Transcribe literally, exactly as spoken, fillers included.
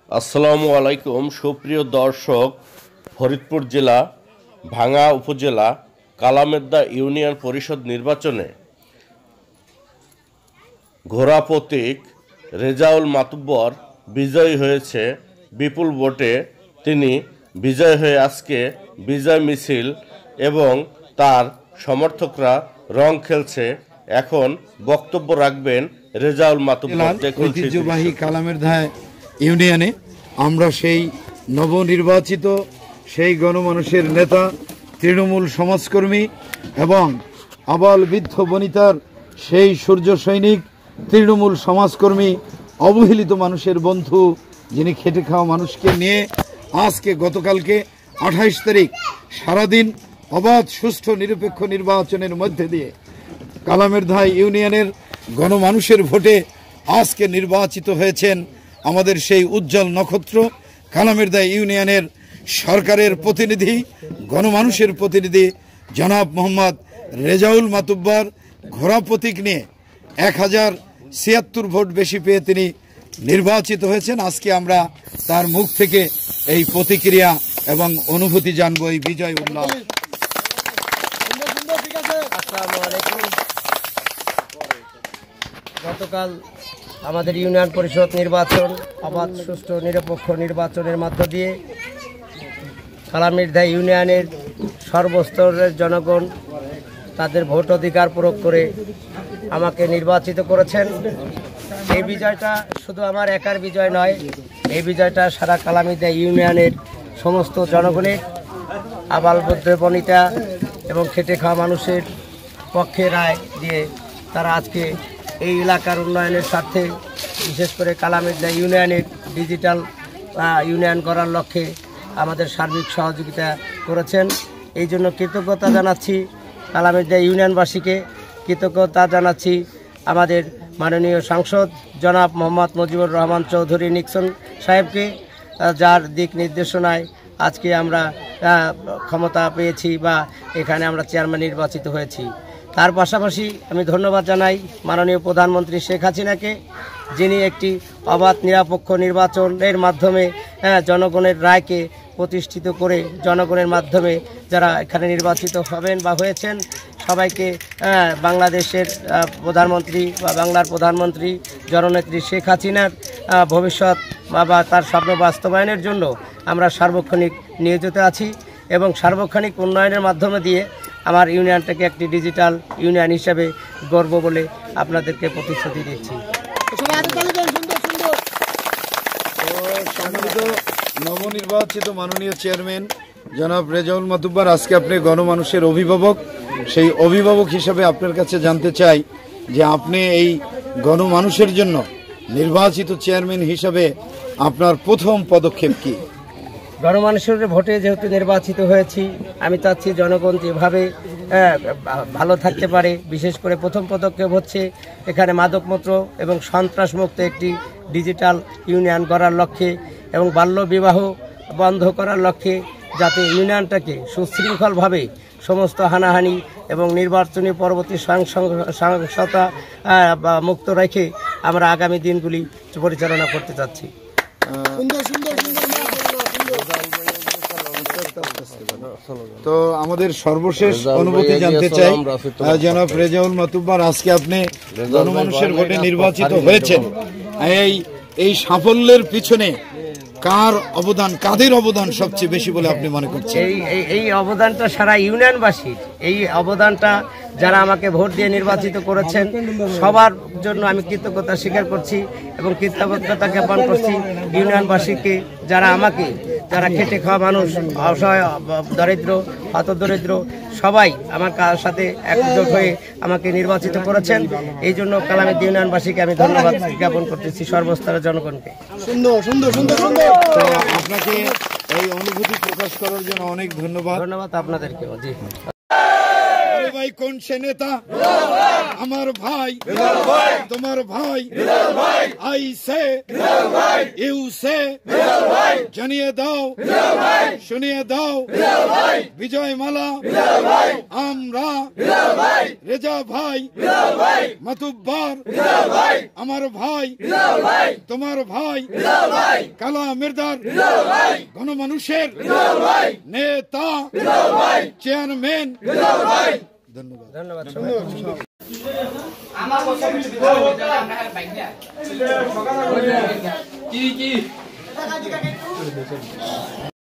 আসসালামু আলাইকুম সুপ্রিয় দর্শক, ফরিদপুর জেলা ভাঙ্গা উপজেলা কালামেদ্দা ইউনিয়ন পরিষদ নির্বাচনে ঘোড়া প্রতীক রেজাউল মাতুব্বর বিজয়ী হয়েছে বিপুল ভোটে। তিনি বিজয় হয়ে আজকে বিজয় মিছিল এবং তার সমর্থকরা রং খেলছে। এখন বক্তব্য রাখবেন রেজাউল মাতুব্বর। ঐতিহ্যবাহী কালামেদ্দা ইউনিয়নে আমরা সেই নবনির্বাচিত সেই গণমানুষের নেতা, তৃণমূল সমাজকর্মী এবং আবাল বৃদ্ধ বনিতার সেই সূর্য সৈনিক, তৃণমূল সমাজকর্মী, অবহেলিত মানুষের বন্ধু, যিনি খেটে খাওয়া মানুষকে নিয়ে আজকে গতকালকে আঠাইশ তারিখ সারাদিন অবাধ সুষ্ঠু নিরপেক্ষ নির্বাচনের মধ্যে দিয়ে কালামেদ্দা ইউনিয়নের গণমানুষের ভোটে আজকে নির্বাচিত হয়েছেন আমাদের সেই উজ্জ্বল নক্ষত্র, কালামেদ্দা ইউনিয়নের সরকারের প্রতিনিধি, গণমানুষের প্রতিনিধি জনাব মোহাম্মদ রেজাউল মাতুব্বর। ঘোড়া প্রতীক নিয়ে এক হাজার ছিয়াত্তর ভোট বেশি পেয়ে তিনি নির্বাচিত হয়েছেন। আজকে আমরা তার মুখ থেকে এই প্রতিক্রিয়া এবং অনুভূতি জানবো, এই বিজয় উল্লাস। গতকাল আমাদের ইউনিয়ন পরিষদ নির্বাচন অবাধ সুষ্ঠু নিরপেক্ষ নির্বাচনের মধ্য দিয়ে কালামেদ্দা ইউনিয়নের সর্বস্তরের জনগণ তাদের ভোট অধিকার প্রয়োগ করে আমাকে নির্বাচিত করেছেন। এই বিজয়টা শুধু আমার একার বিজয় নয়, এই বিজয়টা সারা কালামেদ্দা ইউনিয়নের সমস্ত জনগণের, আবাল বৃদ্ধ বনিতা এবং খেটে খাওয়া মানুষের পক্ষে রায় দিয়ে তারা আজকে এই এলাকার উন্নয়নের স্বার্থে, বিশেষ করে কালামেদ্দা ইউনিয়নের ডিজিটাল ইউনিয়ন করার লক্ষ্যে আমাদের সার্বিক সহযোগিতা করেছেন। এই জন্য কৃতজ্ঞতা জানাচ্ছি কালামেদ্দা ইউনিয়নবাসীকে, কৃতজ্ঞতা জানাচ্ছি আমাদের মাননীয় সাংসদ জনাব মোহাম্মদ মুজিবুর রহমান চৌধুরী নিক্সন সাহেবকে, যার দিক নির্দেশনায় আজকে আমরা ক্ষমতা পেয়েছি বা এখানে আমরা চেয়ারম্যান নির্বাচিত হয়েছি। তার পাশাপাশি আমি ধন্যবাদ জানাই মাননীয় প্রধানমন্ত্রী শেখ হাসিনাকে, যিনি একটি অবাধ নিরপেক্ষ নির্বাচনের মাধ্যমে জনগণের রায়কে প্রতিষ্ঠিত করে জনগণের মাধ্যমে যারা এখানে নির্বাচিত হবেন বা হয়েছেন সবাইকে বাংলাদেশের প্রধানমন্ত্রী বা বাংলার প্রধানমন্ত্রী জননেত্রী শেখ হাসিনার ভবিষ্যৎ বা তার স্বপ্ন বাস্তবায়নের জন্য আমরা সার্বক্ষণিক নিয়োজিত আছি এবং সার্বক্ষণিক উন্নয়নের মাধ্যমে দিয়ে আমার ইউনিয়নটাকে একটি ডিজিটাল ইউনিয়ন হিসেবে গর্ব বলে আপনাদেরকে প্রতিশ্রুতি দিচ্ছি। সম্মানিত নবনির্বাচিত মাননীয় চেয়ারম্যান জনাব রেজাউল মাতুব্বর, আজকে আপনি গণমানুষের অভিভাবক, সেই অভিভাবক হিসাবে আপনার কাছে জানতে চাই যে আপনি এই গণমানুষের জন্য নির্বাচিত চেয়ারম্যান হিসাবে আপনার প্রথম পদক্ষেপ কি? গণমানুষের ভোটে যেহেতু নির্বাচিত হয়েছি, আমি চাচ্ছি জনগণ যেভাবে ভালো থাকতে পারে, বিশেষ করে প্রথম পদক্ষেপ হচ্ছে এখানে মাদকমুক্ত এবং সন্ত্রাসমুক্ত একটি ডিজিটাল ইউনিয়ন করার লক্ষ্যে এবং বাল্য বিবাহ বন্ধ করার লক্ষ্যে, যাতে ইউনিয়নটাকে সুশৃঙ্খলভাবে সমস্ত হানাহানি এবং নির্বাচনী পরবর্তী সহিংসতা মুক্ত রেখে আমরা আগামী দিনগুলি পরিচালনা করতে চাচ্ছি। তো আমাদের সর্বশেষ অনুভূতি জানতে চাই জনাব রেজাউল মাতুব্বর, আজকে আপনি গণমানুষের ভোটে নির্বাচিত হয়েছেন, এই এই সাফল্যের পিছনে কার অবদান, কাদের অবদান সবচেয়ে বেশি বলে আপনি মনে করছেন? এই এই অবদানটা সারা ইউনিয়নবাসীর, এই অবদানটা যারা আমাকে ভোট দিয়ে নির্বাচিত করেছেন সবার জন্য আমি কৃতজ্ঞতা স্বীকার করছি এবং কৃতজ্ঞতা জ্ঞাপন করছি ইউনিয়নবাসীকে, যারা আমাকে, যারা খেটে খাওয়া মানুষ, অসহায়, দরিদ্র, হতদরিদ্র সবাই আমার সাথে একজোট হয়ে আমাকে নির্বাচিত করেছেন। এই জন্য কালামেদ্দা ইউনিয়নবাসীকে আমি ধন্যবাদ জ্ঞাপন করতেছি, সর্বস্তরের জনগণকে। সুন্দর সুন্দর সুন্দর সুন্দর আপনাকে এই অনুভূতি প্রকাশ করার জন্য অনেক ধন্যবাদ। ধন্যবাদ আপনাদেরকেও। জি। ভাই কোন সে নেতা? আমার ভাই তোমার ভাই আই সে ইউ সে জানিয়ে দাও শুনিয়ে দাও বিজয় মালা আমরা রেজা ভাই মাতুব্বর আমার ভাই তোমার ভাই কালা মির্দার গণমানুষের নেতা চেয়ারম্যান। ধন্যবাদ ধন্যবাদ। কি কি